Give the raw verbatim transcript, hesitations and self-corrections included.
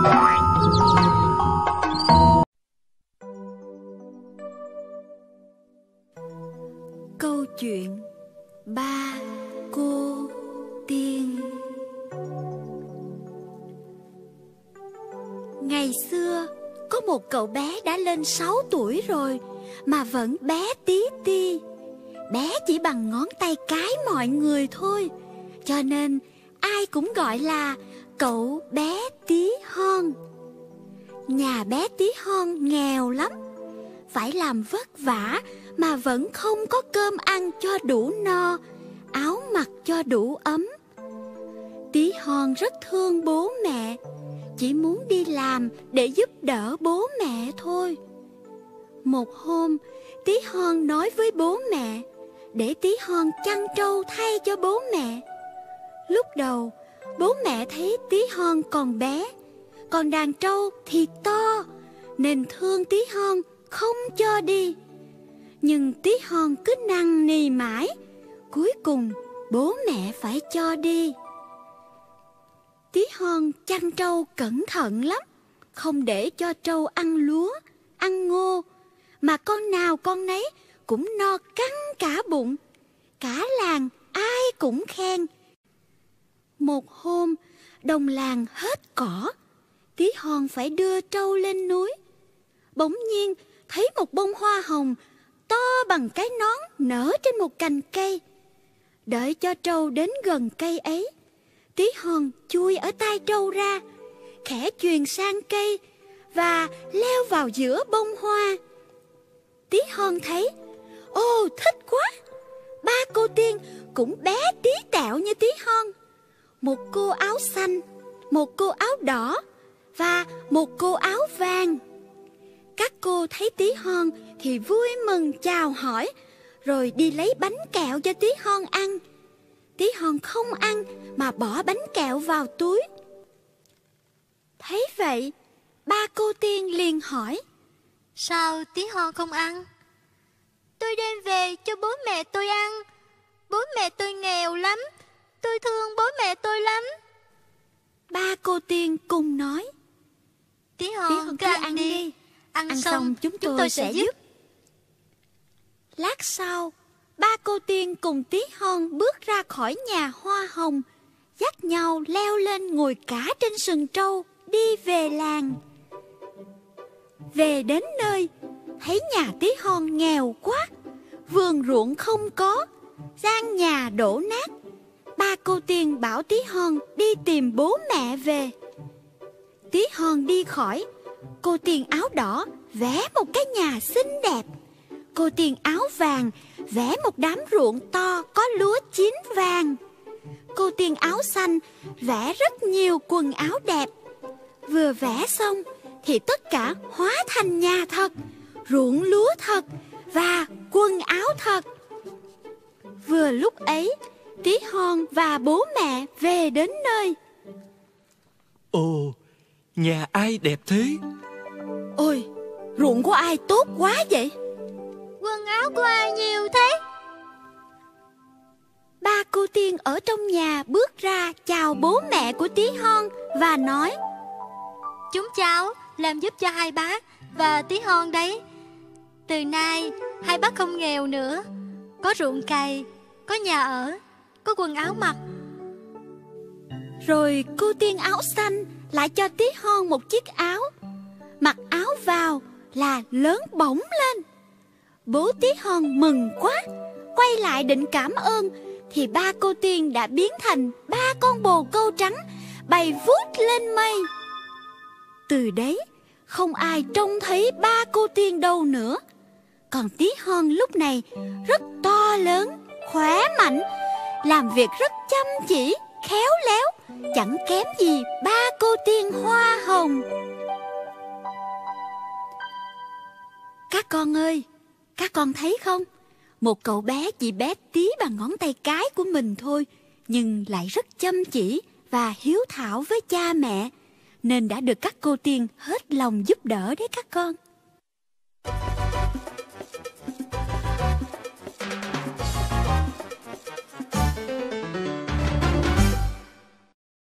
Câu chuyện Ba Cô Tiên. Ngày xưa, có một cậu bé đã lên sáu tuổi rồi mà vẫn bé tí ti. Bé chỉ bằng ngón tay cái mọi người thôi, cho nên ai cũng gọi là cậu bé tí hon. Nhà bé tí hon nghèo lắm, phải làm vất vả mà vẫn không có cơm ăn cho đủ no, áo mặc cho đủ ấm. Tí hon rất thương bố mẹ, chỉ muốn đi làm để giúp đỡ bố mẹ thôi. Một hôm, Tí hon nói với bố mẹ để Tí hon chăn trâu thay cho bố mẹ. Lúc đầu, bố mẹ thấy Tí hon còn bé, còn đàn trâu thì to, nên thương Tí hon không cho đi. Nhưng Tí hon cứ năn nỉ mãi, cuối cùng bố mẹ phải cho đi. Tí hon chăn trâu cẩn thận lắm, không để cho trâu ăn lúa, ăn ngô, mà con nào con nấy cũng no căng cả bụng. Cả làng ai cũng khen. Một hôm, đồng làng hết cỏ, Tí hon phải đưa trâu lên núi. Bỗng nhiên thấy một bông hoa hồng to bằng cái nón nở trên một cành cây. Đợi cho trâu đến gần cây ấy, Tí hon chui ở tai trâu ra, khẽ chuyền sang cây và leo vào giữa bông hoa. Tí hon thấy, ô thích quá, ba cô tiên cũng bé tí tẹo như Tí hon. Một cô áo xanh, một cô áo đỏ và một cô áo vàng. Các cô thấy Tí hon thì vui mừng chào hỏi, rồi đi lấy bánh kẹo cho Tí hon ăn. Tí hon không ăn mà bỏ bánh kẹo vào túi. Thấy vậy, ba cô tiên liền hỏi, sao Tí hon không ăn? Tôi đem về cho bố mẹ tôi ăn. Bố mẹ tôi nghèo lắm, tôi thương bố mẹ tôi lắm. Ba cô tiên cùng nói, Tí hon, Tí hon cứ ăn, ăn đi. đi. Ăn, ăn xong, xong chúng, chúng tôi, tôi sẽ sẽ giúp. giúp. Lát sau, ba cô tiên cùng Tí hon bước ra khỏi nhà hoa hồng, dắt nhau leo lên ngồi cả trên sừng trâu, đi về làng. Về đến nơi, thấy nhà Tí hon nghèo quá, vườn ruộng không có, gian nhà đổ nát. Ba cô tiên bảo Tí hon đi tìm bố mẹ về. Tí hon đi khỏi, cô tiên áo đỏ vẽ một cái nhà xinh đẹp. Cô tiên áo vàng vẽ một đám ruộng to có lúa chín vàng. Cô tiên áo xanh vẽ rất nhiều quần áo đẹp. Vừa vẽ xong thì tất cả hóa thành nhà thật, ruộng lúa thật và quần áo thật. Vừa lúc ấy, Tí hon và bố mẹ về đến nơi. Ồ, nhà ai đẹp thế? Ôi, ruộng của ai tốt quá vậy? Quần áo của ai nhiều thế? Ba cô tiên ở trong nhà bước ra chào bố mẹ của Tí hon và nói, chúng cháu làm giúp cho hai bác và Tí hon đấy. Từ nay hai bác không nghèo nữa, có ruộng cày, có nhà ở, có quần áo mặc. Rồi cô tiên áo xanh lại cho Tí hon một chiếc áo. Mặc áo vào là lớn bổng lên. Bố Tí hon mừng quá, quay lại định cảm ơn thì ba cô tiên đã biến thành ba con bồ câu trắng bay vút lên mây. Từ đấy không ai trông thấy ba cô tiên đâu nữa. Còn Tí hon lúc này rất to lớn, khỏe mạnh, làm việc rất chăm chỉ, khéo léo, chẳng kém gì ba cô tiên hoa hồng. Các con ơi, các con thấy không? Một cậu bé chỉ bé tí bằng ngón tay cái của mình thôi, nhưng lại rất chăm chỉ và hiếu thảo với cha mẹ, nên đã được các cô tiên hết lòng giúp đỡ đấy các con.